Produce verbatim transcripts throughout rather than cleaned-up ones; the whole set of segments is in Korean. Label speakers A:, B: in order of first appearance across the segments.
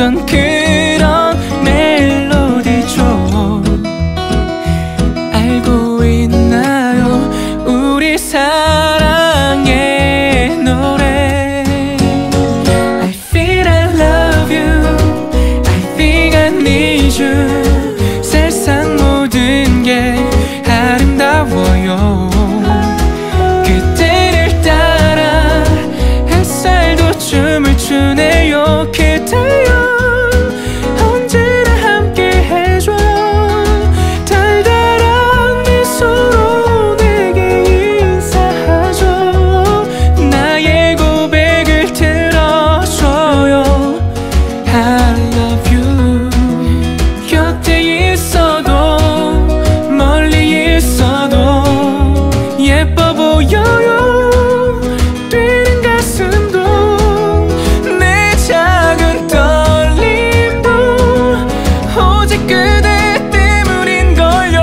A: 있던 그런 멜로디죠. 알고 있나요 우리 사랑의 노래. I feel I love you, I think I need you. 세상 모든 게 아름다워요. 그때를 따라 햇살도 춤을 추네요. 그대여 언제나 함께 해줘요. 달달한 미소로 내게 인사하죠. 나의 고백을 들어줘요. I love you. 곁에 있어도 멀리 있어도 예뻐 보여요. 뛰는 가슴도 내 작은 떨림도 오직 그대 때문인걸요.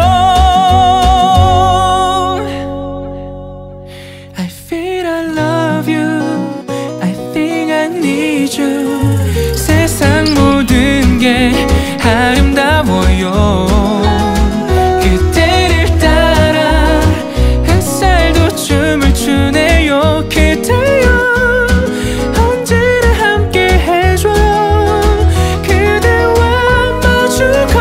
A: I feel I love you, I think I need you. 세상 모든 게 아름다워요. 그때를 따라 햇살도 춤을 추네요. 그대여 언제나 함께 해줘요. 그대와 마주